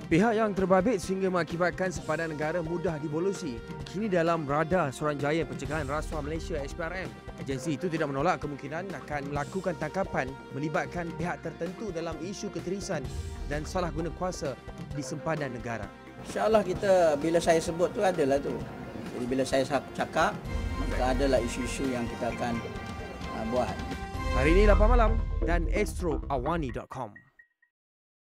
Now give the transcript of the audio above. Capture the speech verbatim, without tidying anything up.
Pihak yang terbabit sehingga mengakibatkan sempadan negara mudah dibolosi kini dalam radar Suruhanjaya Pencegahan Rasuah Malaysia S P R M. Agensi itu tidak menolak kemungkinan akan melakukan tangkapan melibatkan pihak tertentu dalam isu ketirisan dan salah guna kuasa di sempadan negara. InsyaAllah kita bila saya sebut tu adalah tu. Jadi bila saya cakap, maka adalah isu-isu yang kita akan uh, buat. Hari ini lapan malam dan astro awani dot com.